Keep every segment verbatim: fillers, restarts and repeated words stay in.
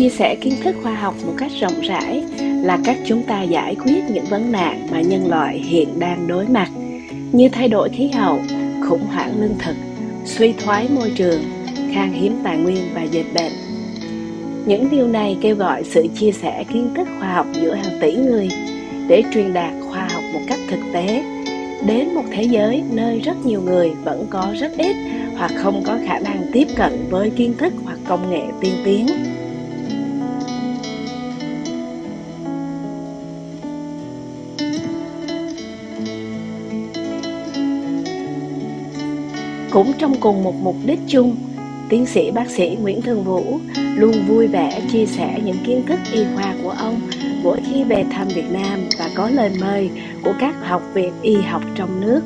chia sẻ kiến thức khoa học một cách rộng rãi là cách chúng ta giải quyết những vấn nạn mà nhân loại hiện đang đối mặt, như thay đổi khí hậu, khủng hoảng lương thực, suy thoái môi trường, khan hiếm tài nguyên và dịch bệnh. Những điều này kêu gọi sự chia sẻ kiến thức khoa học giữa hàng tỷ người để truyền đạt khoa học một cách thực tế đến một thế giới nơi rất nhiều người vẫn có rất ít hoặc không có khả năng tiếp cận với kiến thức hoặc công nghệ tiên tiến. Cũng trong cùng một mục đích chung, tiến sĩ bác sĩ Nguyễn Thường Vũ luôn vui vẻ chia sẻ những kiến thức y khoa của ông mỗi khi về thăm Việt Nam và có lời mời của các học viện y học trong nước.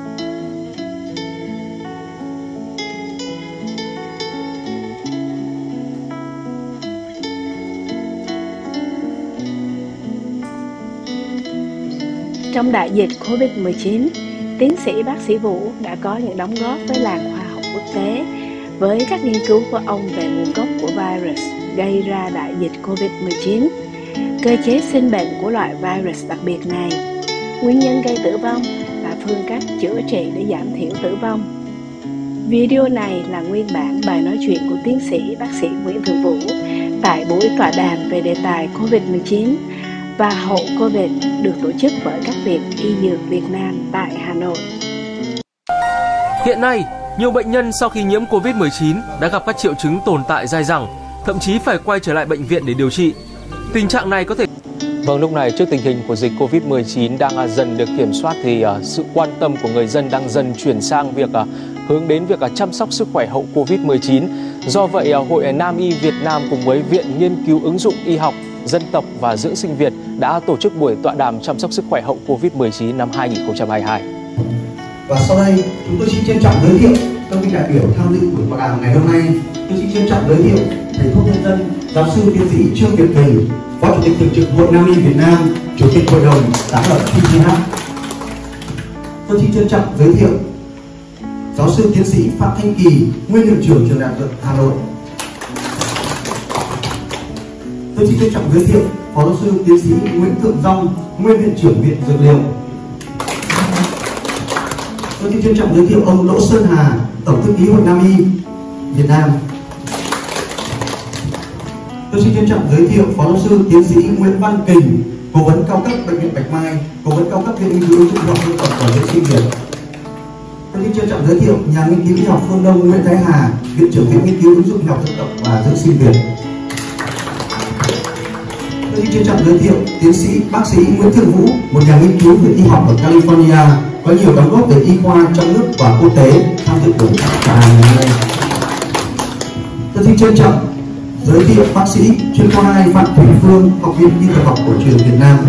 Trong đại dịch Covid mười chín, tiến sĩ bác sĩ Vũ đã có những đóng góp với làng khoa học quốc tế với các nghiên cứu của ông về nguồn gốc của virus gây ra đại dịch Covid mười chín, cơ chế sinh bệnh của loại virus đặc biệt này, nguyên nhân gây tử vong và phương cách chữa trị để giảm thiểu tử vong. Video này là nguyên bản bài nói chuyện của tiến sĩ bác sĩ Nguyễn Thường Vũ tại buổi tọa đàm về đề tài Covid mười chín và hậu Covid được tổ chức bởi các viện y dược Việt Nam tại Hà Nội. Hiện nay, nhiều bệnh nhân sau khi nhiễm Covid mười chín đã gặp các triệu chứng tồn tại dai dẳng, thậm chí phải quay trở lại bệnh viện để điều trị. Tình trạng này có thể... Vâng, lúc này trước tình hình của dịch Covid mười chín đang dần được kiểm soát thì uh, sự quan tâm của người dân đang dần chuyển sang việc uh, hướng đến việc uh, chăm sóc sức khỏe hậu Covid mười chín. Do vậy, uh, Hội Nam y Việt Nam cùng với Viện Nghiên cứu ứng dụng y học, dân tộc và dưỡng sinh Việt đã tổ chức buổi tọa đàm chăm sóc sức khỏe hậu Covid mười chín năm hai nghìn không trăm hai mươi hai. Và sau đây, chúng tôi xin trân trọng giới thiệu các vị đại biểu tham dự buổi tọa đàm ngày hôm nay. Tôi xin trân trọng giới thiệu thầy thuốc nhân dân, giáo sư tiến sĩ Trương Việt Bình, Phó Chủ tịch Thường trực Hội Nam y Việt Nam, Chủ tịch Hội đồng Giám đốc pê giê hát. Tôi xin trân trọng giới thiệu giáo sư tiến sĩ Phạm Thanh Kỳ, nguyên hiệu trưởng trường Đại học Dược Hà Nội. Tôi xin trân trọng giới thiệu Phó giáo sư tiến sĩ Nguyễn Thượng Dong, nguyên viện trưởng Viện Dược liệu. Tôi xin trân trọng giới thiệu ông Đỗ Sơn Hà, Tổng thư ký Hội Nam y Việt Nam. Tôi xin trân trọng giới thiệu Phó giáo sư tiến sĩ Nguyễn Văn Kình, cố vấn cao cấp Bệnh viện Bạch Mai, cố vấn cao cấp Viện Nghiên cứu ứng dụng y học dân tộc và dưỡng sinh Việt. Tôi xin trân trọng giới thiệu nhà nghiên cứu y học phương Đông Nguyễn Thái Hà, Viện trưởng Viện Nghiên cứu ứng dụng y học dân tộc và dưỡng sinh Việt. Tôi xin trân trọng giới thiệu tiến sĩ bác sĩ Nguyễn Thường Vũ, một nhà nghiên cứu về y học ở California, có nhiều đóng góp về y khoa trong nước và quốc tế, tham dự buổi tọa đàm ngày hôm nay. Tôi xin trân trọng giới thiệu bác sĩ chuyên khoa hai Phạm Thủy Phương, Học viện Y Dược học Cổ truyền Việt Nam.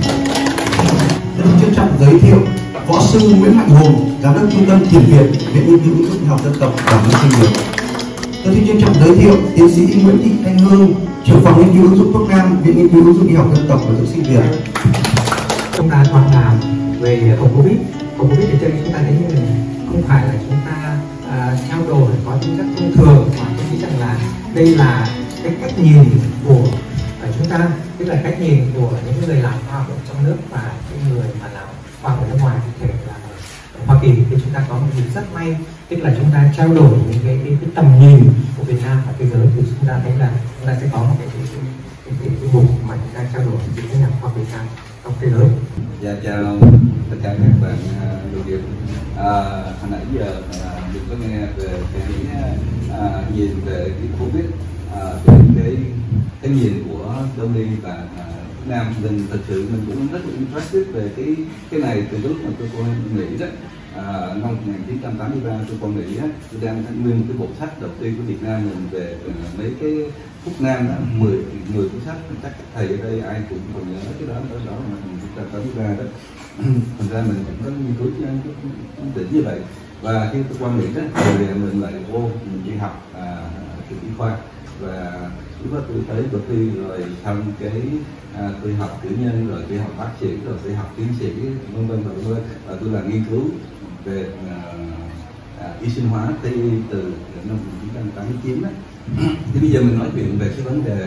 Tôi xin trân trọng giới thiệu Võ sư Nguyễn Mạnh Hùng, Giám đốc Trung tâm Thiền Việt, Viện Nghiên cứu ứng dụng y học dân tộc và dưỡng sinh Việt. Tôi xin trân trọng giới thiệu tiến sĩ Nguyễn Thị Thanh Hương, trưởng phòng nghiên cứu ứng dụng thuốc nam, Viện Nghiên cứu ứng dụng y học dân tộc và dưỡng sinh Việt. Chúng ta toàn làm về hậu Covid, hậu Covid thì chơi chúng ta thấy như là không phải là chúng ta à, trao đổi có tính chất thông thường, mà tôi nghĩ rằng là đây là cái cách nhìn của chúng ta, tức là cách nhìn của những người làm khoa học ở trong nước và những người mà làm khoa học ở nước ngoài, có thể là ở Hoa Kỳ. Thì chúng ta có một điều rất may, tức là chúng ta trao đổi những cái, cái, cái tầm nhìn của Việt Nam và thế giới, thì chúng ta thấy là chúng ta sẽ có một cái cái, cái, cái, cái, cái vùng mà chúng ta trao đổi với những nhà khoa học Việt Nam trong thế giới. Dạ, chào tất cả các bạn đồng nghiệp. À, hồi nãy giờ à, mình có nghe về cái à, nhìn về cái Covid, à, về cái cái nhìn của Đông y và à, Nam. Mình thật sự mình cũng rất là interested về cái cái này từ lúc mà tôi còn nghĩ đó. À, năm một nghìn chín trăm tám mươi ba tôi còn nghĩ á, tôi đang nguyên cái bộ sách đầu tiên của Việt Nam mình về uh, mấy cái thuốc nam đó, mười mười cuốn sách, chắc các thầy ở đây ai cũng còn nhớ cái đó đó đó mà mình chúng ta tám mươi ba đó. Thành ra mình cũng có nghiên cứu cái định như vậy, và khi tôi quan nghĩ đó rồi mình lại vô mình đi học à, trường y khoa, và lúc đó tôi tới Berkeley rồi xong cái à, tôi học cử nhân, rồi tôi học bác sĩ, rồi tôi học tiến sĩ, vân vân và vân vân, và tôi làm nghiên cứu về à, à, y sinh hóa Tây y từ năm một nghìn chín trăm tám mươi chín đó. Thì bây giờ mình nói chuyện về cái vấn đề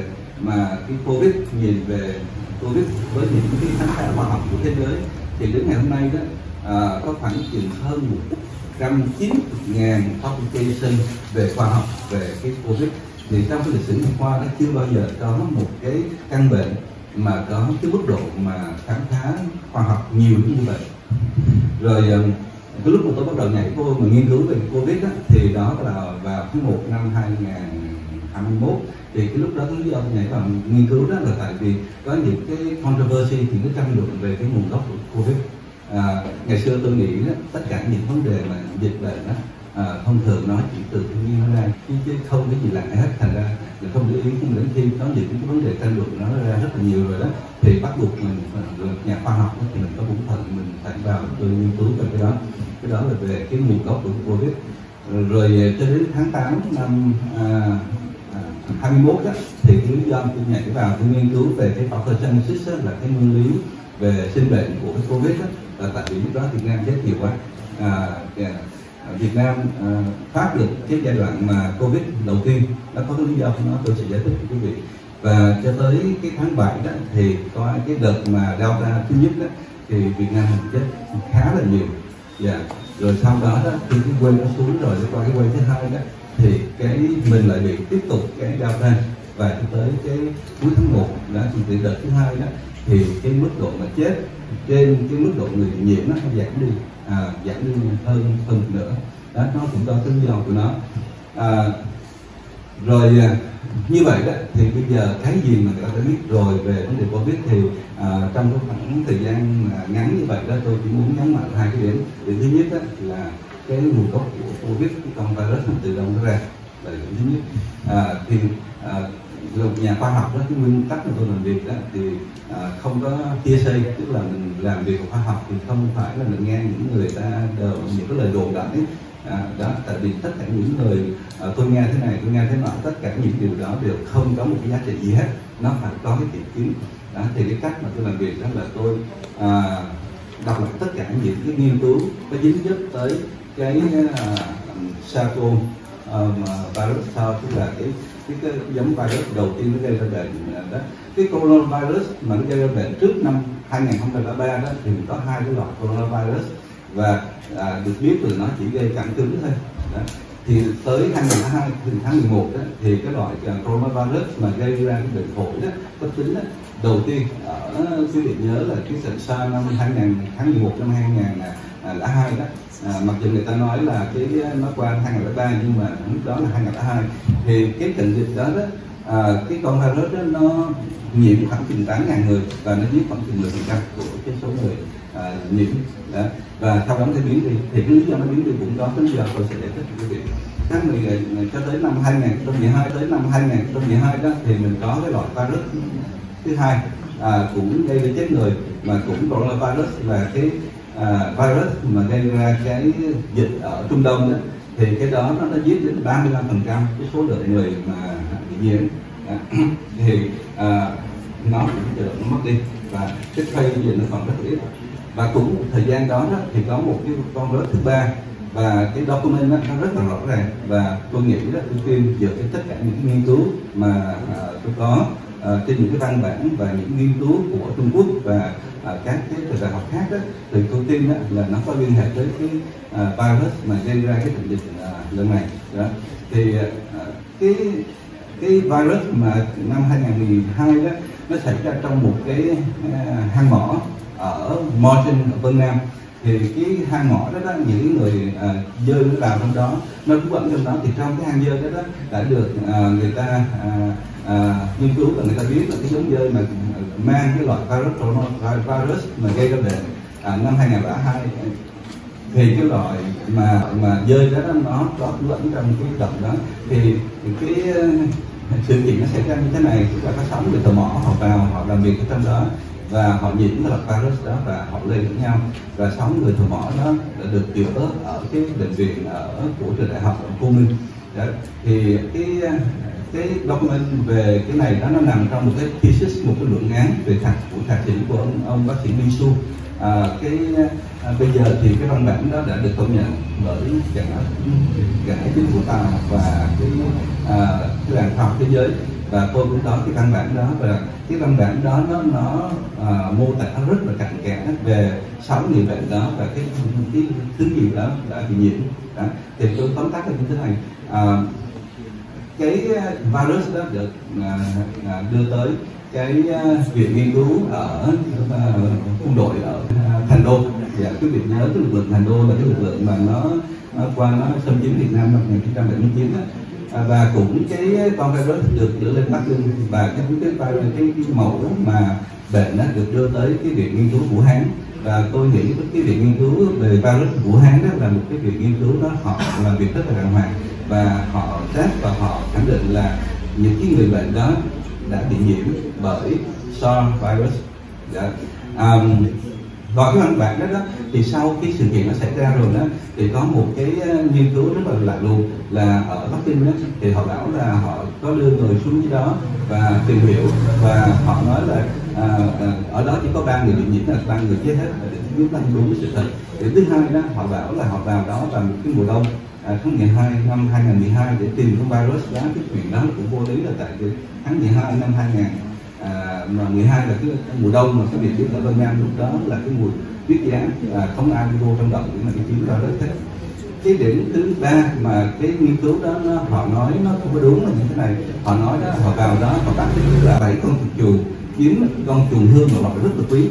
mà cái Covid, nhìn về Covid với những cái khám phá khoa học của thế giới, thì đến ngày hôm nay đó à, có khoảng chừng hơn một trăm chín mươi nghìn publication về khoa học về cái Covid. Thì trong cái lịch sử y khoa nó chưa bao giờ có một cái căn bệnh mà có cái mức độ mà khám phá khoa học nhiều như vậy. Rồi cái lúc mà tôi bắt đầu nhảy vô mà nghiên cứu về Covid đó, thì đó là vào tháng một năm hai nghìn hai mươi mốt. Thì cái lúc đó cái lý do tôi nhảy vào nghiên cứu đó là tại vì có những cái controversy, thì cái tranh luận về cái nguồn gốc của Covid. À, ngày xưa tôi nghĩ đó, tất cả những vấn đề mà dịch bệnh đó, à, thông thường nó chỉ từ thiên nhiên nó ra, chứ, chứ không cái gì lạ hết, thành ra là không để ý. Nhưng đến khi có những cái vấn đề tranh luận nó ra rất là nhiều rồi đó, thì bắt buộc mình, mình nhà khoa học đó, thì mình có bổn phận mình phải vào tôi nghiên cứu về cái đó. Cái đó là về cái nguồn gốc của Covid. Rồi, rồi cho đến tháng tám năm à, hai mươi mốt đó, thì cái lý do tôi nhảy vào tôi nghiên cứu về cái pathogenesis là cái nguyên lý về sinh bệnh của cái Covid đó, là tại vì lúc đó Việt Nam chết nhiều quá. À, Việt Nam à, thoát được cái giai đoạn mà Covid đầu tiên, nó có cái lý do của nó, tôi sẽ giải thích với quý vị. Và cho tới cái tháng bảy đó thì có cái đợt mà Delta thứ nhất đó, thì Việt Nam mình chết khá là nhiều. Dạ. Rồi sau đó đó khi cái quay nó xuống rồi qua cái quay thứ hai đó, thì cái mình lại bị tiếp tục cái Delta, và cho tới cái cuối tháng một đó, thì đợt thứ hai đó thì cái mức độ mà chết trên cái mức độ người nhiễm nó giảm đi, à, giảm đi hơn hơn nữa. Đó, nó cũng có cái lý do của nó. À, rồi như vậy đó thì bây giờ cái gì mà người ta đã biết rồi về vấn đề Covid, thì à, trong cái khoảng thời gian ngắn như vậy đó, tôi chỉ muốn nhấn mạnh hai cái điểm. Điểm thứ nhất đó là cái nguồn gốc của Covid, cái con virus nó từ đâu nó ra, là điểm thứ nhất. À, thì à, nhà khoa học đó, cái nguyên tắc mà tôi làm việc đó thì à, không có chia xây, tức là mình làm việc của khoa học thì không phải là mình nghe những người ta đều những cái lời đồn đại. À, đó, tại vì tất cả những người à, tôi nghe thế này, tôi nghe thế nọ, tất cả những điều đó đều không có một cái giá trị gì hết, nó phải có cái kiểm chứng. Đó, thì cái cách mà tôi làm việc đó là tôi à, đọc lại tất cả những cái nghiên cứu có dính dấp tới cái uh, SARS-CoV uh, virus sau, tức là cái cái, cái giống virus đầu tiên nó gây ra bệnh đó. Cái coronavirus mà nó gây ra bệnh trước năm hai nghìn không trăm lẻ ba đó, thì có hai cái loại coronavirus, và à, được biết là nó chỉ gây cảm cúm thôi. Đó. Thì tới hai nghìn không trăm lẻ hai, từ tháng mười một đó, thì cái loại uh, coronavirus mà gây ra cái bệnh phổi đó, cấp tính đó, đầu tiên ở quý vị nhớ là cái trận SARS năm hai nghìn tháng mười một năm hai nghìn không trăm lẻ hai đó. À, mặc dù người ta nói là cái nó qua hai nghìn không trăm lẻ ba, nhưng mà lúc đó là hai nghìn không trăm lẻ hai. Thì cái trận dịch đó đó, à, cái con virus đó nó nhiễm khoảng chừng tám nghìn người, và nó giết khoảng chừng mười phần trăm của cái số người à, nhiễm đó. Và sau đó nó biến đi, thì cái lý do nó biến đi cũng có cái lý do tôi sẽ giải thích cho quý vị. Tháng mười cho tới năm hai nghìn không trăm mười hai, tới năm hai nghìn không trăm mười hai đó, thì mình có cái loại virus thứ hai à, cũng gây ra chết người, mà cũng coronavirus, và cái à, virus mà gây ra cái dịch ở Trung Đông đó, thì cái đó nó đã giết đến ba mươi lăm phần trăm cái số lượng người mà bị nhiễm. À, thì à, nó cũng tự động nó mất đi, và cái phase bây giờ nó còn rất ít. Và cũng thời gian đó, đó thì có một cái con virus thứ ba, và cái document đó, nó rất là rõ ràng, và tôi nghĩ đó tôi khuyên dựa trên tất cả những cái nghiên cứu mà à, tôi có à, trên những cái văn bản và những nghiên cứu của Trung Quốc và à, các cái trường đại học khác đó, thì tôi tin đó, là nó có liên hệ tới cái à, virus mà gây ra cái bệnh dịch à, lần này. Đó. Thì à, cái cái virus mà năm hai nghìn không trăm mười hai đó, nó xảy ra trong một cái à, hang mỏ ở Morton ở Vân Nam. Thì cái hang mỏ đó, đó những người à, dơi nó vào trong đó, nó cũng vẫn trong đó. Thì trong cái hang dơi đó, đó đã được à, người ta à, à, nghiên cứu, và người ta biết là cái giống dơi mà mang cái loại virus coronavirus mà gây ra bệnh à, năm hai nghìn không trăm lẻ hai, thì cái loại mà mà dơi đó, đó nó có vẫn trong cái động đó. Thì cái sự kiện nó xảy ra như thế này, tức là có sáu người thợ mỏ họ vào, họ làm việc ở trong đó, và họ nhiễm cái loại virus đó, và họ lây lẫn nhau. Và sáu người thợ mỏ đó đã được chữa ở cái bệnh viện ở của trường đại học ở Phú Minh. Đó. Thì cái cái document về cái này đó, nó nằm trong một cái thesis, một cái luận án về thạc của thạc sĩ của ông, ông bác sĩ Li Su. À, cái à, bây giờ thì cái văn bản đó đã được công nhận bởi cả cả chính phủ Tàu và cái à, cái làng khoa học thế giới. và tôi cũng có cái văn bản đó, và cái văn bản đó nó nó à, mô tả rất là cặn kẽ về sáu người bệnh đó và cái cái thứ gì đó đã bị nhiễm. Đó. Thì tôi tóm tắt là như thế này, à, cái virus đó được à, à, đưa tới cái uh, viện nghiên cứu ở uh, quân đội ở uh, Thành Đô. Dạ, cái việc nhớ cái lực lượng Thành Đô là cái lực lượng mà nó, nó qua nó xâm chiếm Việt Nam năm một nghìn chín trăm bảy mươi chín. À, và cũng cái con virus được đưa lên Bắc Kinh, và cái cái cái, cái, cái mẫu mà bệnh nó được đưa tới cái viện nghiên cứu Vũ Hán. Và tôi nghĩ cái viện nghiên cứu về virus Vũ Hán đó là một cái viện nghiên cứu đó họ làm việc rất là đàng hoàng, và họ test và họ khẳng định là những cái người bệnh đó đã bị nhiễm bởi SARS virus. Dạ. Um, Và cái văn bản đó, đó thì sau cái sự kiện nó xảy ra rồi đó thì có một cái nghiên cứu rất là lạ lùng là ở Bắc Kinh đó, thì họ bảo là họ có đưa người xuống dưới đó và tìm hiểu, và họ nói là à, à, ở đó chỉ có ba người bị nhiễm, là ba người chết hết, để biết là đúng với sự thật. Thì thứ hai đó họ bảo là họ vào đó vào một cái mùa đông à, tháng mười hai năm hai nghìn mười hai để tìm con virus đó. Cái chuyện đó cũng vô lý, là tại vì tháng mười hai năm hai nghìn À, mà mười hai là cái mùa đông, mà cái địa điểm ở Vân Nam lúc đó là cái mùa tuyết giá, à, không ai vô trong động để mà đi kiếm ra đất hết. Cái điểm thứ ba mà cái nghiên cứu đó nó, họ nói nó không có đúng là như thế này. Họ nói đó, họ vào đó họ bắt là bảy con chuột chù, kiếm con chuồn hương mà loại rất là quý,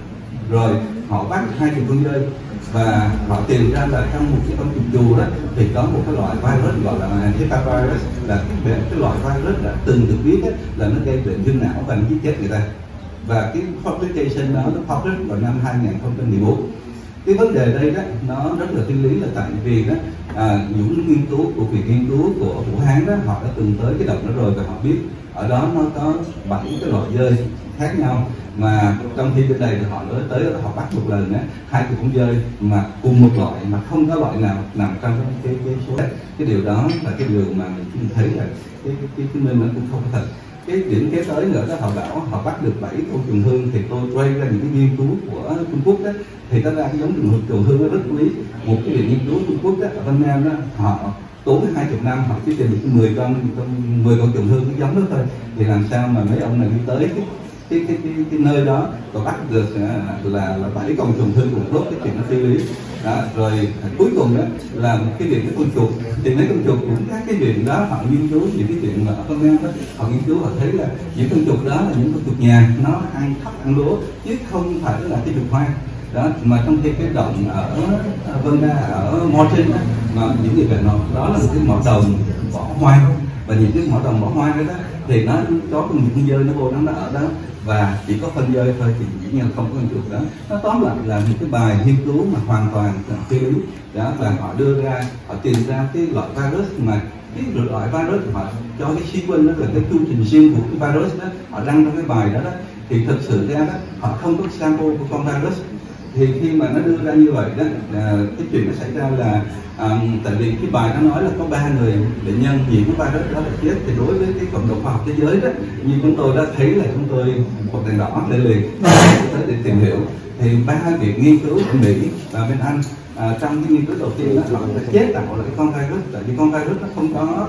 rồi họ bắt hai chục con dơi, và họ tìm ra là trong một cái con chuột chù đó thì có một cái loại virus gọi là Hepatitis virus, là cái, cái loại virus đã từng được biết ấy, là nó gây bệnh viêm não và nó giết chết người ta. Và cái publication đó nó publish vào năm hai nghìn không trăm mười bốn. Cái vấn đề đây đó nó rất là phi lý, là tại vì đó à, những nghiên cứu của việc nghiên cứu của Vũ Hán đó, họ đã từng tới cái động đó rồi, và họ biết ở đó nó có bảy cái loại dơi khác nhau, mà trong khi bên đây thì họ nói tới họ bắt một lần á hai cái con dơi mà cùng một loại, mà không có loại nào nằm trong cái cái số đấy. Cái điều đó là cái điều mà mình thấy là cái cái cái chứng minh nó cũng không thật. Cái điểm kế tới nữa đó, họ bảo họ bắt được bảy con chuồn hương, thì tôi quay ra những cái nghiên cứu của Trung Quốc đó, thì ta ra cái giống chuồn chuồn hương nó rất quý. Một cái viện nghiên cứu Trung Quốc đó ở Vân Nam đó, họ tốn hai chục năm họ chỉ tìm được mười con mười con chuồn hương cái giống đó thôi, thì làm sao mà mấy ông này đi tới cái cái cái cái, cái nơi đó và bắt được uh, là là bảy con chuồn hương cùng lúc, cái chuyện nó phi lý. Đó, rồi cuối cùng đó là một cái việc cái con chuột, thì mấy con chuột cũng các cái viện đó họ nghiên cứu những cái chuyện mà ở Vân Nam đó, họ nghiên cứu họ thấy là những con chuột đó là những con chuột nhà, nó ăn thóc ăn lúa chứ không phải là cái chuột hoang. Đó, mà trong khi cái động ở Vân Nam ở Mountain đó, mà những người bệnh đó là một cái mỏ đồng bỏ hoang, và những cái mỏ đồng bỏ hoang đó, đó thì nó có những con dơi nó vô đó, nó ở đó và chỉ có phân dơi thôi, thì dĩ nhiên không có con chuột đó. Nó tóm lại là một cái bài nghiên cứu mà hoàn toàn phi lý đó, và họ đưa ra họ tìm ra cái loại virus mà cái loại virus họ cho cái sequence đó là cái chu trình riêng của cái virus đó, họ đăng trong cái bài đó đó, thì thực sự ra đó họ không có sample của con virus. Thì khi mà nó đưa ra như vậy đó, à, cái chuyện nó xảy ra là à, tại vì cái bài nó nói là có ba người bệnh nhân nhiễm cái virus đó là chết, thì đối với cái cộng đồng khoa học thế giới đó, như chúng tôi đã thấy là chúng tôi một đèn đỏ lên liền tới để tìm hiểu, thì ba viện nghiên cứu ở Mỹ và bên Anh à, trong cái nghiên cứu đầu tiên đó họ đã chế tạo là cái con virus, tại vì con virus nó không có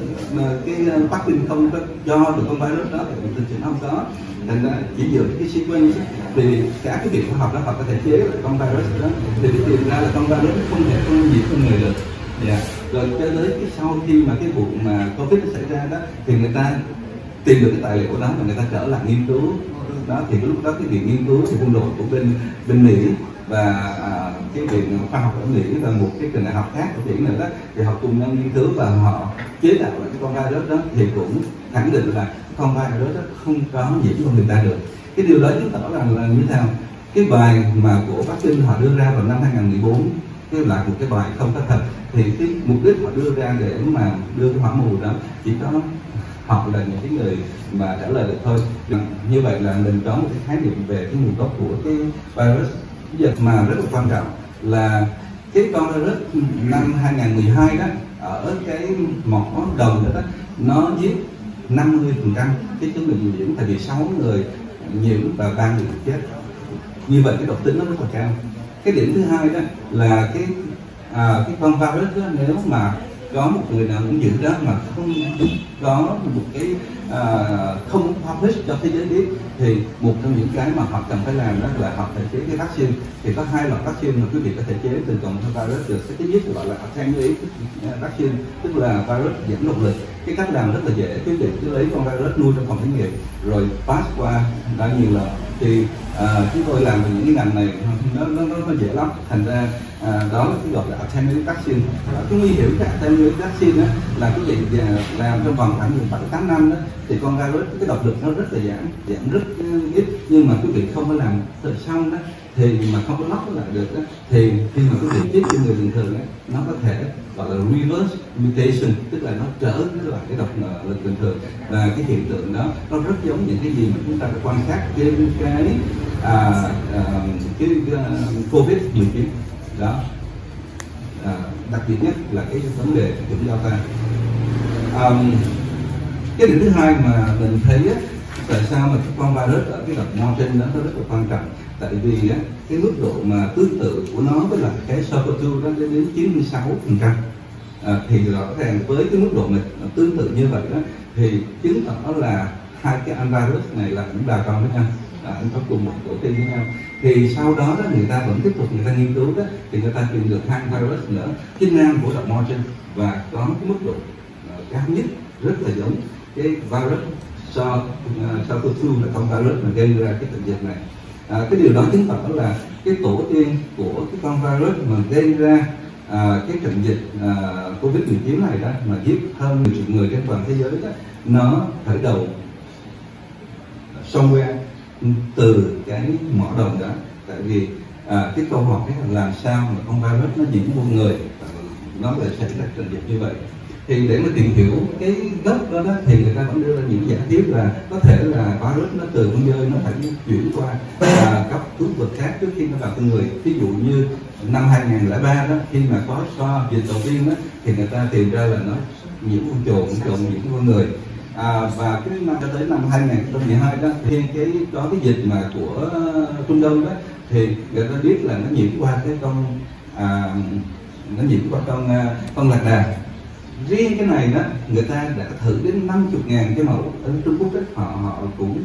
cái vaccine không có do được con virus đó, thì thực sự nó không có, thành ra chỉ dựa cái sequence thì cả cái việc khoa học đó họ có thể chế lại con virus đó, thì để tìm ra là con virus không thể không nhiễm con người được. Yeah. Rồi cho tới cái sau khi mà cái vụ mà Covid nó xảy ra đó, thì người ta tìm được cái tài liệu đó và người ta trở lại nghiên cứu đó, thì cái lúc đó cái viện nghiên cứu thì quân đội của bên bên Mỹ và à, cái viện khoa học ở Mỹ và một cái trường đại học khác ở Mỹ nữa đó, thì họ cùng nhau nghiên cứu và họ chế tạo lại cái con virus đó, thì cũng khẳng định là con virus đó không có nhiễm con người ta được. Cái điều đó chứng tỏ rằng là như thế nào? Cái bài mà của Bắc Kinh họ đưa ra vào năm hai nghìn mười bốn, cái là một cái bài không có thật, thì cái mục đích họ đưa ra để mà đưa cái hỏa mù đó chỉ có họ là những cái người mà trả lời được thôi. Như vậy là mình có một cái khái niệm về cái nguồn gốc của cái virus. Bây giờ mà rất là quan trọng là cái con virus năm hai nghìn mười hai đó ở cái mỏ đồng đó, đó nó giết năm mươi phần trăm cái số người nhiễm, tại vì sáu người nhiễm và ba người chết. Như vậy cái độc tính nó rất là cao. Cái điểm thứ hai đó là cái à, cái con virus đó, nếu mà có một người nào cũng giữ đó mà không có một cái uh, không publish cho thế giới biết, thì một trong những cái mà họ cần phải làm đó là họ phải chế cái vaccine. Thì có hai loại vaccine mà quý vị có thể chế từ cộng đồng virus được. Cái thứ nhất gọi là attenuated vaccine, tức là virus giảm độc lực. Cái cách làm rất là dễ, quý vị cứ lấy con virus nuôi trong phòng thí nghiệm rồi pass qua đã nhiều lần. Thì uh, chúng tôi làm về những cái ngành này nó nó nó dễ lắm. Thành ra uh, đó là cái gọi là attenuated vaccine. Đó, cái nguy hiểm cái attenuated vaccine đó là cái gì làm trong vòng khoảng bảy tám năm đó thì con virus cái độc lực nó rất là giảm giảm rất ít, nhưng mà quý vị không có làm từ xong đó thì mà không có lóc lại được đó, thì khi mà quý vị chích cho người bình thường đó, nó có thể gọi là reverse mutation, tức là nó trở lại cái độc lực bình thường. Và cái hiện tượng đó nó rất giống những cái gì mà chúng ta đã quan sát trên cái à, à, cái uh, Covid mười chín đó. À, đặc biệt nhất là cái vấn đề chủng Delta. Um, cái điểm thứ hai mà mình thấy á, tại sao mà cái con virus ở cái đợt Martin đó nó rất là quan trọng, tại vì á, cái mức độ mà tương tự của nó với lại cái SARS-xê o vê đó đến chín mươi sáu phần trăm. À, thì rõ ràng với cái mức độ mà tương tự như vậy đó thì chứng tỏ là hai cái antivirus này là cũng đà con với nhau, à, có cùng một tổ tiên với nhau. Thì sau đó đó người ta vẫn tiếp tục người ta nghiên cứu đó, thì người ta tìm được hai virus nữa, cái nam của đợt Martin và có cái mức độ uh, cao nhất rất là giống cái virus SARS-xê o vê là con virus mà gây ra cái bệnh dịch này. À, cái điều đó chứng tỏ là cái tổ tiên của cái con virus mà gây ra à, cái trận dịch à, Covid mười chín này đó mà giết hơn mười triệu người trên toàn thế giới đó, nó khởi đầu somewhere từ cái mỏ đồng đó. Tại vì à, cái câu hỏi là làm sao mà con virus nó nhiễm vô người, nó lại xảy ra trận dịch như vậy. Thì để mà tìm hiểu cái gốc đó, đó thì người ta vẫn đưa ra những giả thuyết là có thể là virus nó từ con dơi nó phải chuyển qua và các thú vật khác trước khi nó vào con người. Ví dụ như năm hai nghìn không trăm lẻ ba đó, khi mà có SARS dịch đầu tiên đó, thì người ta tìm ra là nó nhiễm con trồn, con trồn nhiễm con người. À, và cái năm cho tới năm hai nghìn không trăm mười hai đó, khi cái có cái dịch mà của Trung Đông đó, thì người ta biết là nó nhiễm qua cái con à, nó nhiễm qua con con lạc đà. Riêng cái này đó, người ta đã thử đến năm mươi ngàn cái mẫu ở Trung Quốc đó, họ họ cũng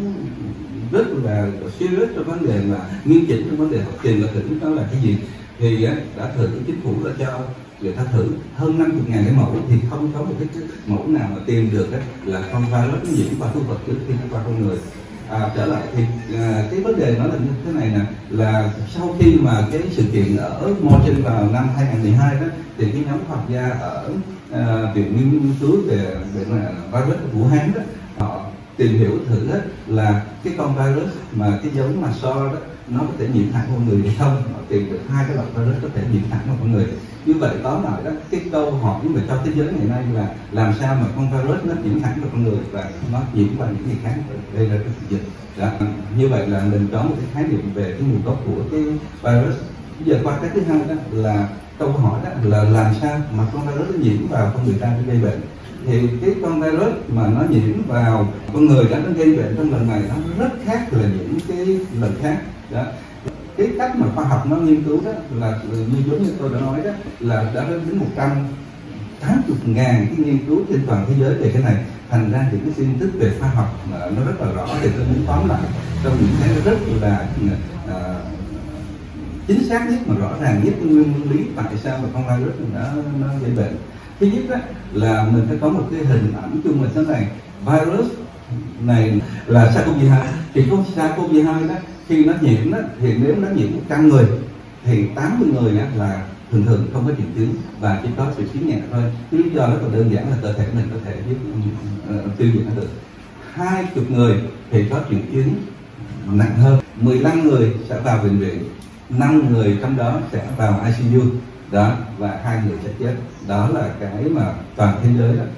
rất là serious trong vấn đề là nghiên cứu trong vấn đề học trình là thử nó là cái gì. Thì á, đã thử chính phủ đã cho người ta thử hơn năm mươi ngàn cái mẫu thì không có một cái mẫu nào mà tìm được đó, là con virus nó nhiễm qua thú vật trước khi nó qua con người. À, trở lại thì à, cái vấn đề nó là như thế này nè, là sau khi mà cái sự kiện ở Martin vào năm hai nghìn không trăm mười hai đó, thì cái nhóm khoa học gia ở à, viện nghiên cứu về bệnh virus của Vũ Hán đó, họ tìm hiểu thử đó, là cái con virus mà cái giống mà SARS đó nó có thể nhiễm thẳng vào người hay không. Họ tìm được hai cái loại virus có thể nhiễm thẳng vào con người. Như vậy tóm lại đó, cái câu hỏi mà cho thế giới ngày nay là làm sao mà con virus nó nhiễm thẳng vào con người và nó nhiễm qua những người khác gây ra cái dịch. Đó. Như vậy là mình có một cái khái niệm về cái nguồn gốc của cái virus. Bây giờ qua cái thứ hai đó là câu hỏi đó là làm sao mà con virus nó nhiễm vào con người ta để gây bệnh. Thì cái con virus mà nó nhiễm vào con người đó nó gây bệnh trong lần này nó rất khác là những cái lần khác. Đó. Cái cách mà khoa học nó nghiên cứu đó là như giống như tôi đã nói đó, là đã đến một trăm tám mươi ngàn cái nghiên cứu trên toàn thế giới về cái này. Thành ra những cái tin tức về khoa học mà nó rất là rõ, thì tôi muốn tóm lại trong những cái rất là uh, chính xác nhất mà rõ ràng nhất cái nguyên lý tại sao mà con virus nó nó gây bệnh. Thứ nhất đó, là mình phải có một cái hình ảnh chung là thế này. Virus này là SARS-xê o vê hai, thì con SARS-xê o vê hai đó khi nó nhiễm đó, thì nếu nó nhiễm một trăm người thì tám mươi người đó là thường thường không có triệu chứng và chỉ có triệu chứng nhẹ thôi. Lý do nó còn đơn giản là cơ thể mình có thể giúp uh, tiêu diệt nó được. Hai chục người thì có triệu chứng nặng hơn, mười lăm người sẽ vào bệnh viện, năm người trong đó sẽ vào i xê u đó, và hai người sẽ chết. Đó là cái mà toàn thế giới đó.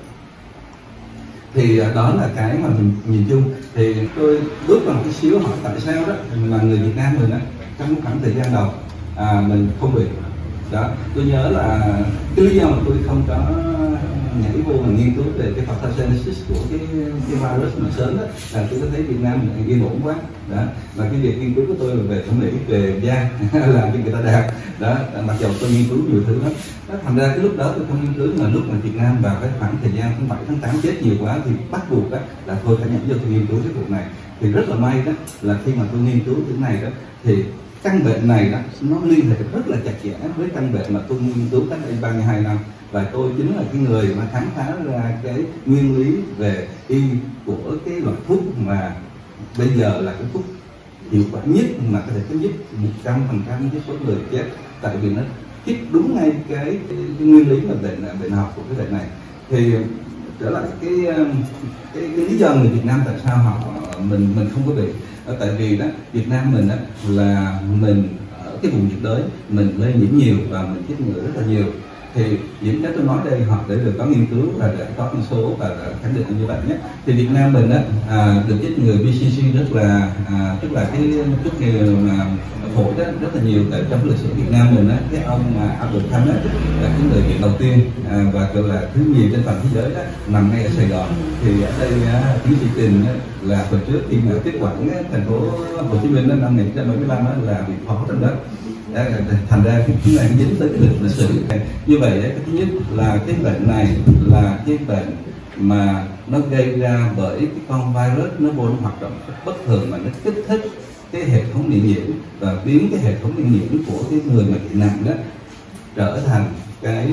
Thì đó là cái mà mình nhìn chung. Thì tôi bước vào một cái xíu hỏi tại sao đó mà người Việt Nam mình đó, trong khoảng thời gian đầu à, mình không bị Đó, tôi nhớ là cái lý do mà tôi không có nhảy vô mà nghiên cứu về cái pathogenesis của cái cái virus mà sớm đó là tôi có thấy Việt Nam yên ổn quá. Đó, và cái việc nghiên cứu của tôi là về thẩm mỹ, về da làm cho người ta đẹp. Đó, mặc dù tôi nghiên cứu nhiều thứ lắm. Đó, thành ra cái lúc đó tôi không nghiên cứu, mà lúc mà Việt Nam vào cái khoảng thời gian tháng bảy tháng tám chết nhiều quá thì bắt buộc đó là tôi phải nhận vô tôi nghiên cứu cái vụ này. Thì rất là may đó là khi mà tôi nghiên cứu thứ này đó thì căn bệnh này đó nó liên hệ rất là chặt chẽ với căn bệnh mà tôi nghiên cứu cách đây ba mươi hai năm, và tôi chính là cái người mà khám phá ra cái nguyên lý về y của cái loại thuốc mà bây giờ là cái thuốc hiệu quả nhất mà có thể chấm dứt một trăm phần trăm cái số người chết, tại vì nó hit đúng ngay cái, cái, cái nguyên lý mà bệnh bệnh học của cái bệnh này. Thì trở lại cái cái, cái lý do người Việt Nam tại sao họ mình mình không có bị, tại vì đó Việt Nam mình đó là mình ở cái vùng nhiệt đới mình lây nhiễm nhiều và mình chết người rất là nhiều. Thì những cái tôi nói đây họ để được có nghiên cứu và để có con số và khẳng định như vậy nhé. Thì Việt Nam mình đó à, được chết người bê xê xê rất là à, tức là cái chút nghề mà phổi đó rất là nhiều. Tại trong lịch sử Việt Nam mình đó, cái ông mà Albert Thanh đó là cái người Việt đầu tiên à, và gọi là thứ nhì trên toàn thế giới đó nằm ngay ở Sài Gòn. Thì ở đây tiến sĩ Tình là hồi trước khi mà tiếp quản thành phố Hồ Chí Minh năm một nghìn chín trăm bảy mươi lăm là vị phó trong đó. Đó, thành ra cái này dính tới cái lịch sử này. Như vậy cái thứ nhất là cái bệnh này là cái bệnh mà nó gây ra bởi cái con virus nó vô nó hoạt động bất thường mà nó kích thích cái hệ thống miễn nhiễm và biến cái hệ thống miễn nhiễm của cái người mà bị nặng đó trở thành cái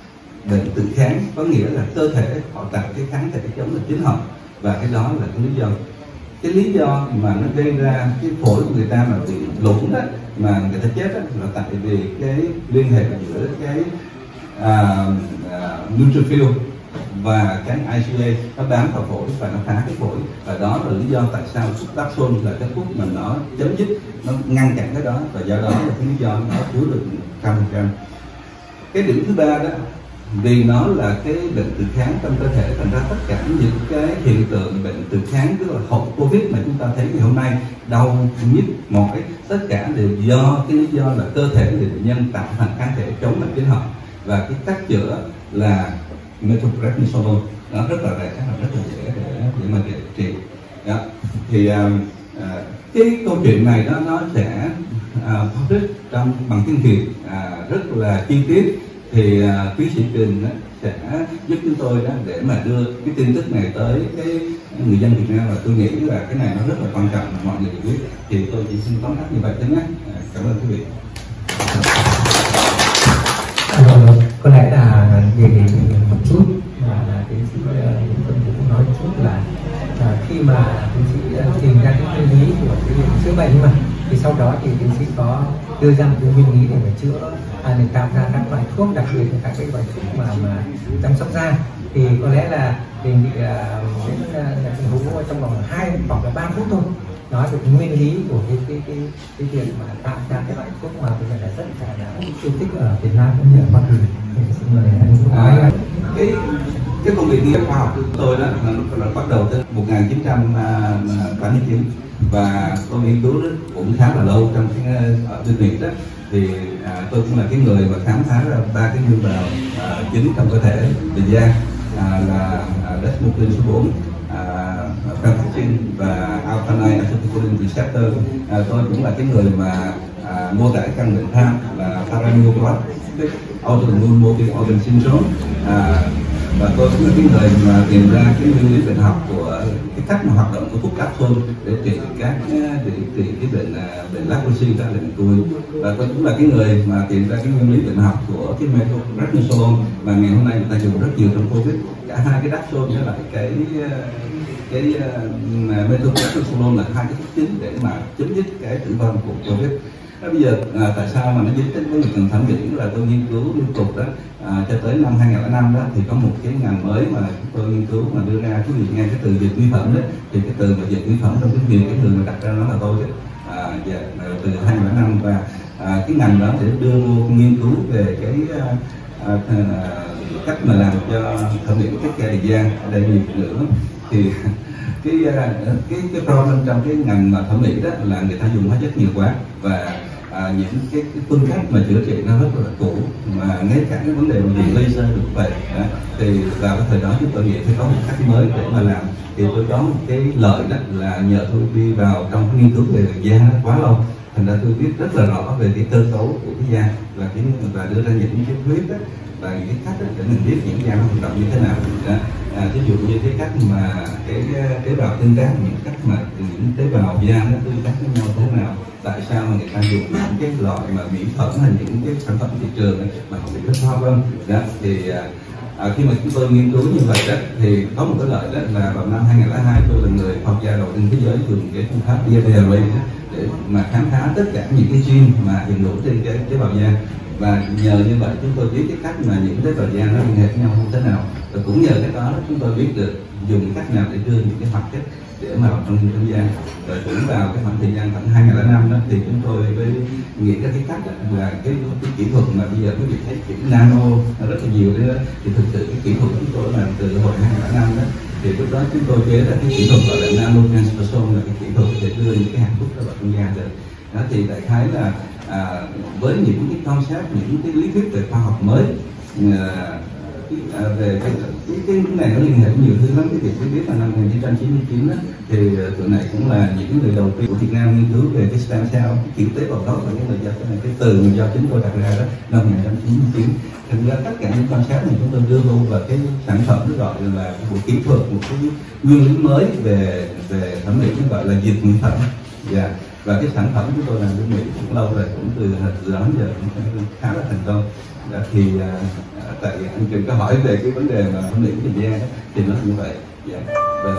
bệnh tự kháng, có nghĩa là cơ thể họ tạo cái kháng thể chống lại chính họ, và cái đó là cái lý do cái lý do mà nó gây ra cái phổi của người ta mà bị lủng đó mà người ta chết đó, là tại vì cái liên hệ giữa cái à, à, neutrophil và cái i xê a nó bám vào phổi và nó phá cái phổi, và đó là lý do tại sao thuốc Dapsone là cái thuốc mà nó chấm dứt, nó ngăn chặn cái đó, và do đó là cái lý do nó cứu được trăm phần trăm. Cái điểm thứ ba đó, vì nó là cái bệnh tự kháng trong cơ thể, thành ra tất cả những cái hiện tượng bệnh tự kháng, tức là hậu Covid mà chúng ta thấy ngày hôm nay, đau nhức mỏi, tất cả đều do cái lý do là cơ thể người bệnh nhân tạo thành kháng thể chống lại chính họ, và cái cách chữa là metronidazole, nó rất là rẻ, rất là dễ để để mà điều trị. Đó. Thì à, à, cái câu chuyện này đó nó sẽ à, publish trong bằng tiếng Việt à, rất là chi tiết. Thì uh, quý sĩ Trình sẽ giúp chúng tôi đó để mà đưa cái tin tức này tới cái người dân Việt Nam, và tôi nghĩ là cái này nó rất là quan trọng mà mọi người biết. Thì tôi chỉ xin tóm tắt như vậy thôi nhé. Cảm ơn quý vị. À, có lẽ là về một chút mà tiến sĩ Tuấn cũng nói một chút là à, khi mà tiến sĩ tìm ra cái nguyên lý của cái chữa bệnh mà thì sau đó thì tiến sĩ có đưa ra một cái nguyên lý để mà chữa à, để tạo ra các loại thuốc, đặc biệt là các cái loại thuốc mà mà chăm sóc da. Thì có lẽ là đề nghị đến nhà Trần Vũ trong vòng hai hoặc là ba phút thôi nói về cái nguyên lý của cái cái cái cái việc mà tạo ra cái loại thuốc mà bây giờ là rất là yêu thích ở Việt Nam cũng như ở Hoa Kỳ. Xin mời anh Vũ nói. Cái cái công việc nghiên cứu khoa học của tôi đó là nó bắt đầu từ một nghìn chín trăm tám mươi chín, và tôi nghiên cứu cũng khá là lâu trong cái ở bên Việt đó. Thì à, tôi cũng là cái người mà khám phá ra ba cái nguyên bào à, chính trong cơ thể về da à, là à, desmoglein số bốn, Pravaxin và alkaline acetylcholine receptor. À, tôi cũng là cái người mà à, mô tả căn bệnh tham là paramyoplastic autoimmune multi-organ syndrome. À, và tôi cũng là cái người mà tìm ra cái nguyên lý bệnh học của cái cách mà hoạt động của thuốc Dapsone để trị các để trị cái bệnh bệnh Lacosi, các bệnh cùi. Và tôi cũng là cái người mà tìm ra cái nguyên lý bệnh học của cái metronidazole mà ngày hôm nay người ta dùng rất nhiều trong Covid. Cả hai cái Dapsone với lại cái cái metronidazole là hai cái thuốc chính để mà chấm dứt cái tử vong của Covid. Đó, bây giờ à, tại sao mà nó dính đến với việc thẩm mỹ là tôi nghiên cứu liên tục đó à, cho tới năm hai nghìn lẻ năm đó thì có một cái ngành mới mà tôi nghiên cứu mà đưa ra, quý vị nghe cái từ dược mỹ phẩm đấy, thì cái từ mà dược mỹ phẩm trong tiếng Việt cái người mà đặt ra nó là tôi đấy. À, dạ, từ hai nghìn lẻ năm, và à, cái ngành đó để đưa vô nghiên cứu về cái à, à, cách mà làm cho thẩm mỹ cái kề da ở đây nhiều nữa. Thì cái cái cái problem trong cái ngành mà thẩm mỹ đó là người ta dùng hóa chất nhiều quá, và à, à, những cái, cái phương pháp mà chữa trị nó rất là cũ, mà ngay cả cái vấn đề mà dùng laser được vậy đó, thì vào cái thời đó chúng tôi nghĩ phải có một cách mới để mà làm. Thì tôi có một cái lợi đó là nhờ tôi đi vào trong cái nghiên cứu về da nó quá lâu, thành ra tôi biết rất là rõ về cái cơ cấu của cái da và cái và đưa ra những cái thuyết đó, và những cái cách đó để mình biết những da nó hoạt động như thế nào. Đó. À, ví dụ như cái cách mà cái tế bào tương tác, những cách mà những tế bào da nó tương tác với nhau thế nào, tại sao mà người ta dùng những cái loại mà mỹ phẩm hay những cái sản phẩm thị trường ấy, mà không bị thất thoát không? Đó thì à, khi mà chúng tôi nghiên cứu như vậy đó thì có một cái lợi đó là vào năm hai nghìn không trăm lẻ hai tôi là người học gia đầu tiên thế giới dùng cái phương pháp đê en a để mà khám phá tất cả những cái gene mà hiện hữu trên cái tế bào da. Và nhờ như vậy chúng tôi biết cái cách mà những tế bào da nó liên hệ với nhau như thế nào, và cũng nhờ cái đó chúng tôi biết được dùng cách nào để đưa những cái hoạt chất để mà vào trong trong da. Rồi cũng vào cái khoảng thời gian khoảng hai nghìn không trăm lẻ năm đó thì chúng tôi mới nghĩ ra cái cách là cái, cái kỹ thuật mà bây giờ quý vị thấy chữ nano rất là nhiều đấy đó, thì thực sự cái kỹ thuật chúng tôi làm từ hồi hai nghìn không trăm lẻ năm đó, thì lúc đó chúng tôi chế ra cái kỹ thuật gọi là nano transposon, là cái kỹ thuật để đưa những cái hạt thuốc đó vào trong da được. Đó thì đại khái là à, với những cái concept, những cái lý thuyết về khoa học mới à, à, về cái, cái cái này nó liên hệ nhiều thứ lắm. Cái việc biết là năm một nghìn chín trăm chín mươi chín đó, thì tụi này cũng là những người đầu tiên của Việt Nam nghiên cứu về cái stem cell, cái kiểu tế bào gốc, và cái lời do cái này cái từ mà do chúng tôi đặt ra đó năm một nghìn chín trăm chín mươi chín. Thành ra tất cả những concept này chúng tôi đưa vô vào cái sản phẩm nó gọi là một kỹ thuật, một cái nguyên lý mới về về thẩm mỹ, nó gọi là dịch mỹ phẩm. Yeah. Và cái sản phẩm chúng tôi làm với Mỹ cũng lâu rồi, cũng từ từ đó đến giờ cũng khá là thành công. Đó, thì à, tại anh Trường có hỏi về cái vấn đề mà thẩm mỹ của da thì nó như vậy. Yeah. Và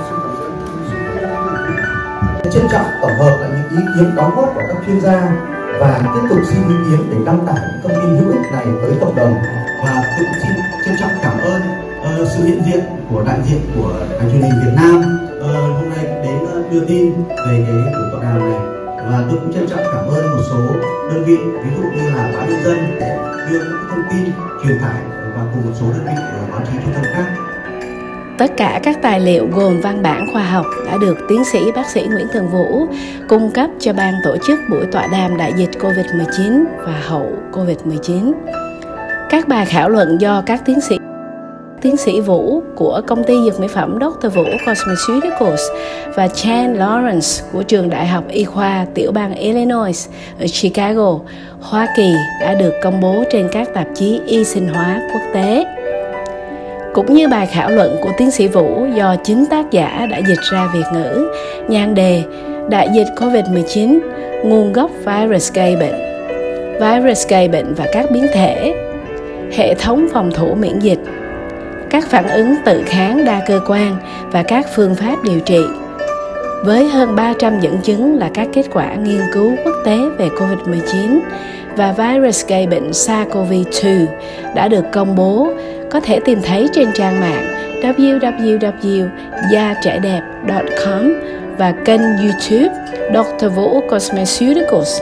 trân trọng tổng hợp lại những ý kiến đóng góp của các chuyên gia và tiếp tục xin ý kiến để đăng tải những thông tin hữu ích này tới cộng đồng. Và cũng xin trân trọng cảm ơn uh, sự hiện diện của đại diện của đài truyền hình Việt Nam uh, hôm nay đến uh, đưa tin về cái buổi tọa đàm này. Và tôi cũng trân trọng cảm ơn một số đơn vị, ví dụ như là Báo Nhân dân để đưa những thông tin truyền tải, và cùng một số đơn vị báo chí truyền thông khác. Tất cả các tài liệu gồm văn bản khoa học đã được tiến sĩ bác sĩ Nguyễn Tường Vũ cung cấp cho ban tổ chức buổi tọa đàm đại dịch Covid mười chín và hậu Covid mười chín. Các bài thảo luận do các tiến sĩ Tiến sĩ Vũ của công ty dược mỹ phẩm doctor Vũ Cosmeceuticals và Chan Lawrence của trường Đại học Y khoa tiểu bang Illinois ở Chicago, Hoa Kỳ đã được công bố trên các tạp chí y sinh hóa quốc tế. Cũng như bài thảo luận của tiến sĩ Vũ do chính tác giả đã dịch ra Việt ngữ, nhan đề Đại dịch Covid mười chín, nguồn gốc virus gây bệnh, virus gây bệnh và các biến thể, hệ thống phòng thủ miễn dịch, các phản ứng tự kháng đa cơ quan và các phương pháp điều trị. Với hơn ba trăm dẫn chứng là các kết quả nghiên cứu quốc tế về Covid mười chín và virus gây bệnh SARS-xê o V hai đã được công bố, có thể tìm thấy trên trang mạng w w w chấm da trẻ đẹp chấm com và kênh YouTube doctor Vũ Cosmeceuticals.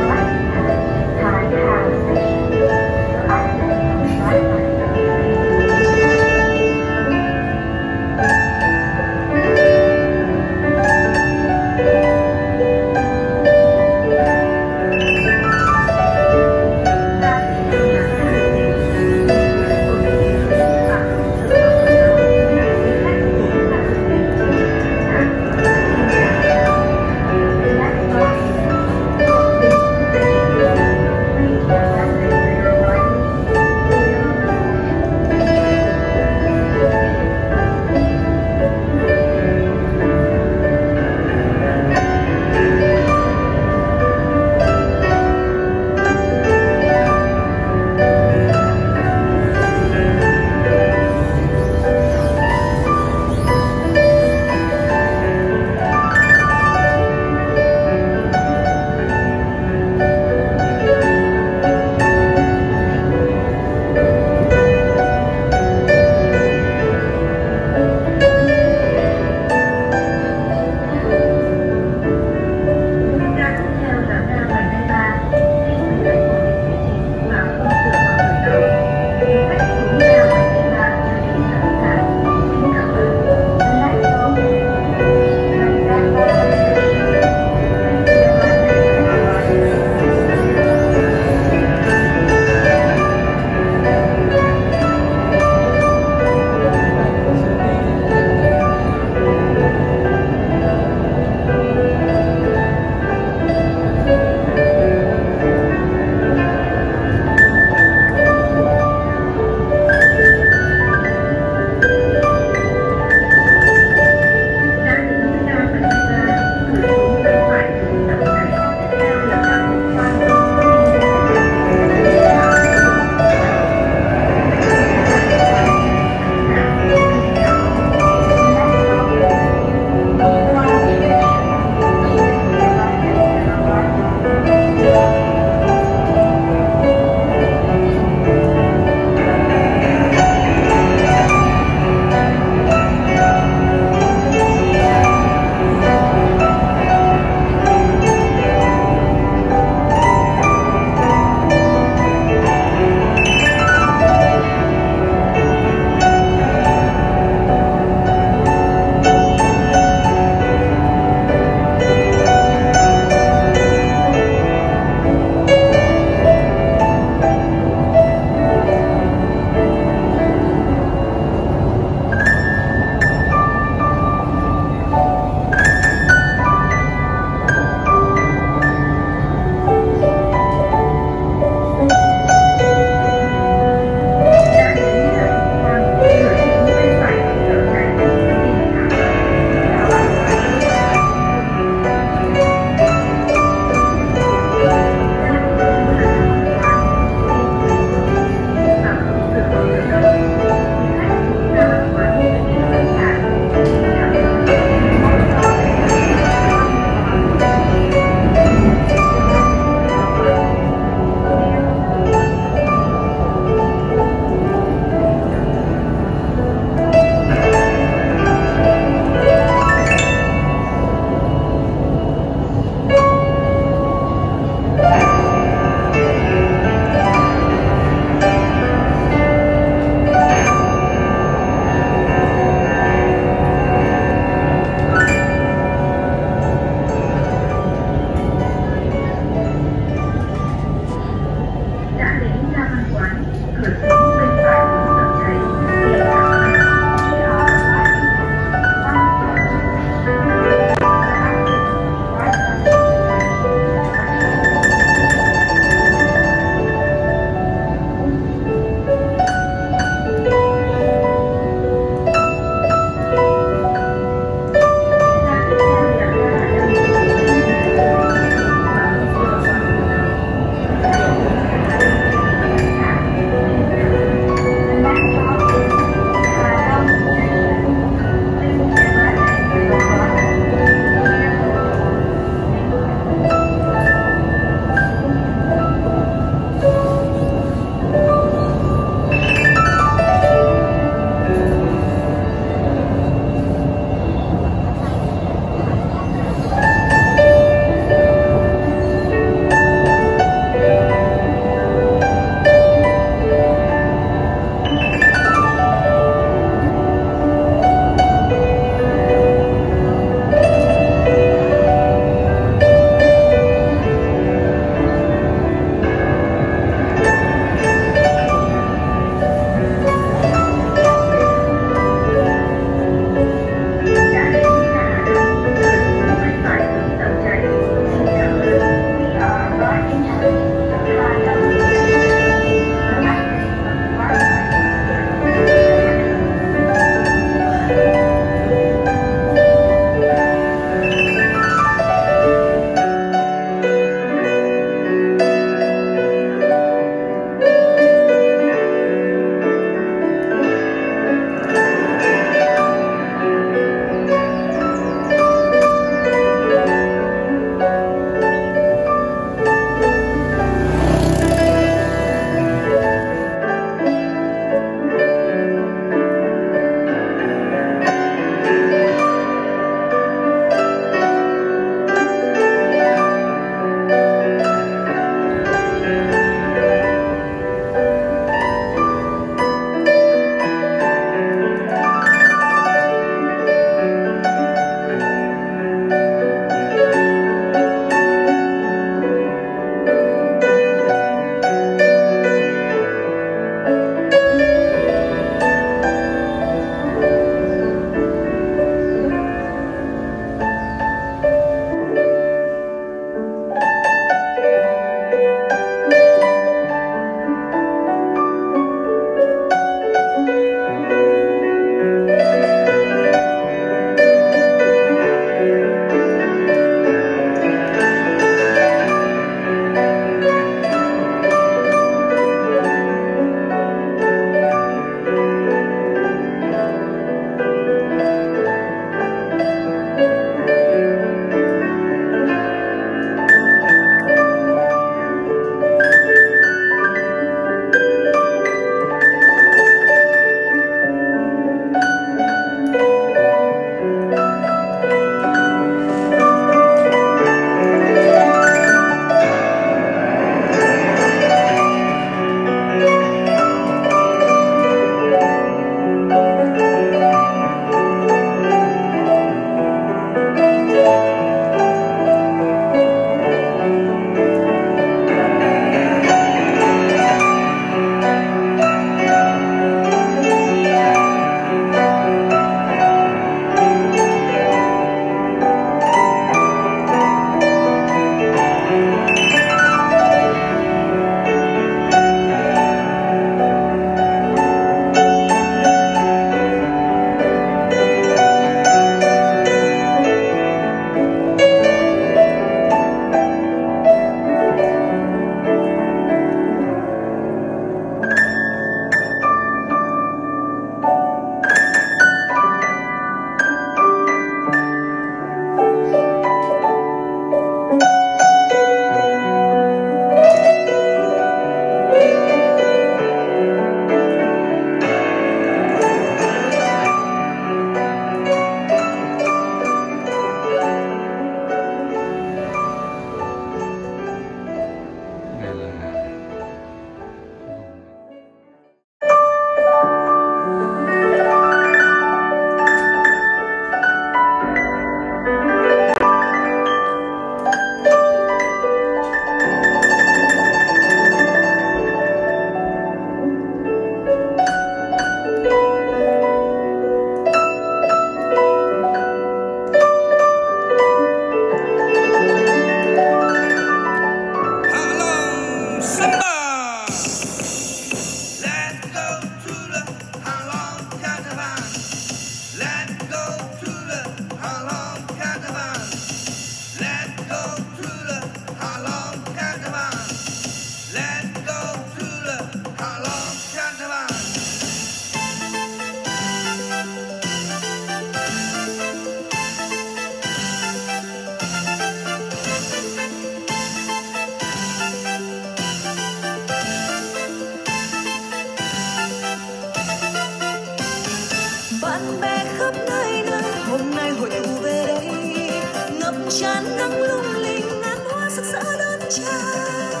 trao.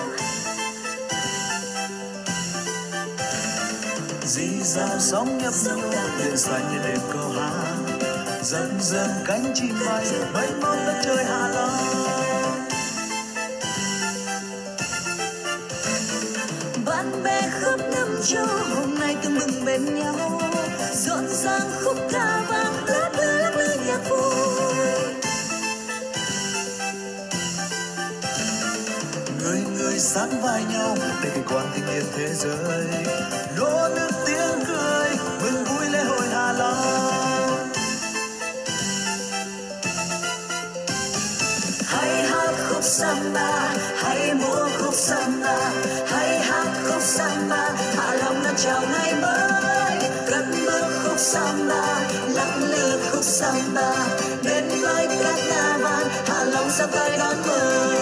Dì dào sóng nhấp nhô biển xanh như đêm câu hát, dần dần cánh chim bay mênh mông đất trời Hạ Long. Bạn bè khắp năm châu hôm nay tưng bừng bên nhau, rộn ràng khúc ca vang lát lư lắc lư nhạc vui. Người người sát vai nhau để kỳ quan thiên nhiên thế giới, lúa nước tiếng cười mừng vui lễ hội Hạ Long. Hãy hát khúc samba, hãy múa khúc samba, hãy hát khúc samba, Hạ Long đã chào ngày mới. Cất bước khúc samba, lắc lư khúc samba, đến với Carnival, Hạ Long sẽ tới đón mừng.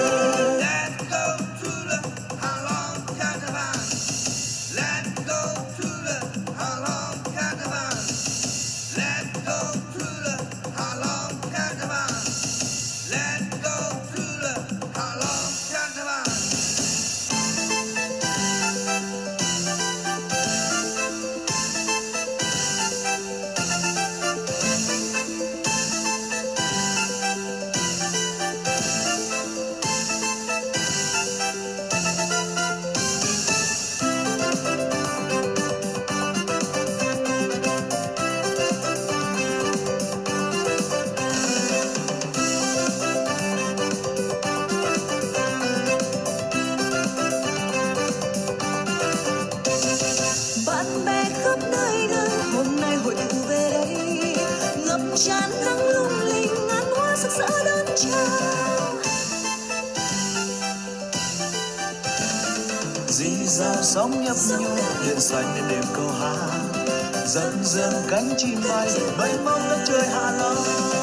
Sóng nhấp nhô biển xanh lên đêm câu hát, dần dần cánh chim bay mênh mông đất trời Hạ Long.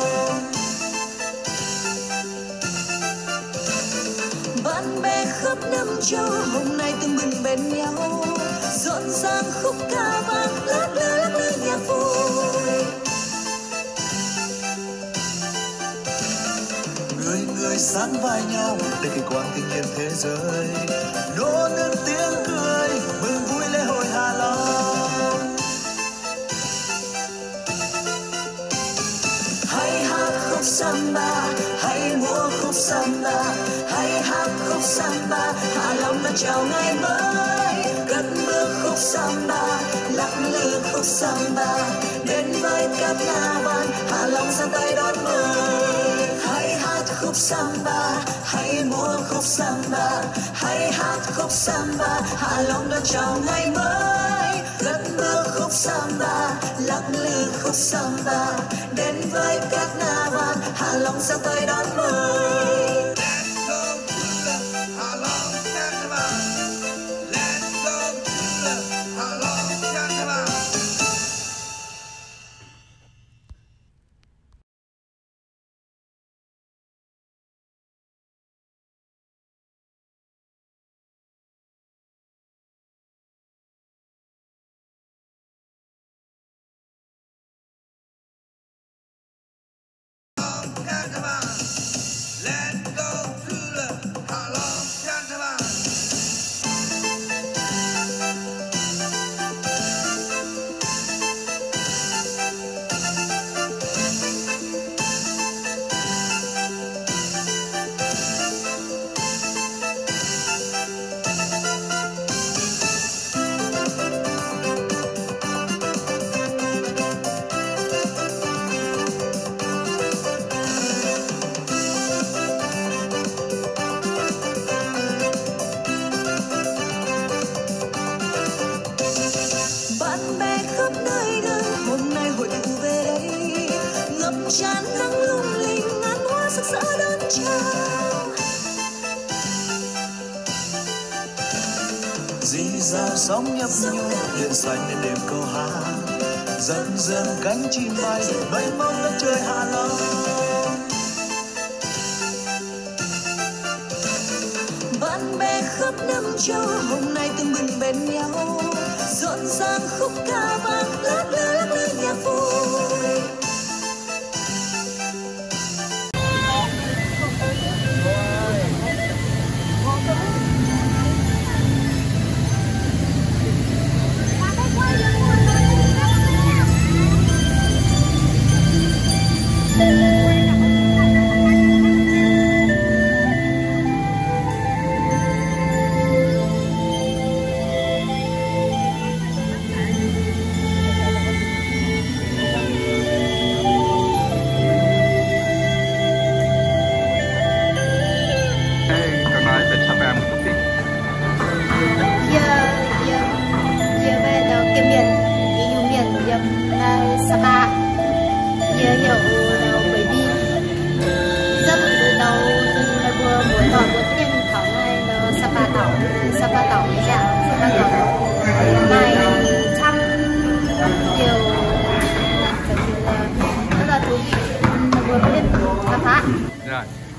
Bạn bè khắp năm châu hôm nay tưng bừng bên nhau, rộn ràng khúc ca vang lát lư lắc lư nhạc vui. Người người sát vai nhau để kỳ quan thiên nhiên thế giới, lúa nước tiếng cười mừng vui lễ hội Hạ Long. Hãy hát khúc samba, hãy múa khúc samba, hãy hát khúc samba, Hạ Long đã chào ngày mới. Cất bước khúc samba, lắc lư khúc samba, đến với Carnival, Hạ Long sang tay đón mừng. Hãy hát khúc samba, hãy múa khúc samba, hãy hát khúc samba, Hạ Long đã chào ngày mới. Cất bước khúc samba, lắc lư khúc samba, đến với Carnival, Hạ Long sang tay đón mừng. Sóng nhấp nhô biển xanh lên đêm câu hát, dần dần cánh chim bay mênh mông đất trời Hạ Long. Bạn bè khắp năm châu hôm nay tưng bừng bên nhau, rộn ràng khúc ca vang lát lư lắc lư nhạc vui.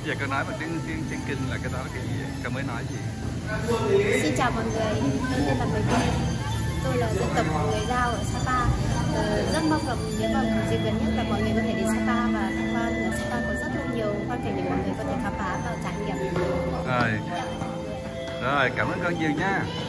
Giờ con nói bằng tiếng tiếng tiếng Kinh là cái đó là cái gì? Con mới nói gì? Xin chào mọi người, tôi tên là Bùi Vân. Tôi là dân tộc người Dao ở Sapa. Ờ, rất mong là nếu mà dịp gần nhất là mọi người có thể đến Sapa và tham quan. Ở Sapa có rất là nhiều phong cảnh để mọi người có thể khám phá và trải nghiệm. Rồi, rồi cảm ơn con nhiều nha.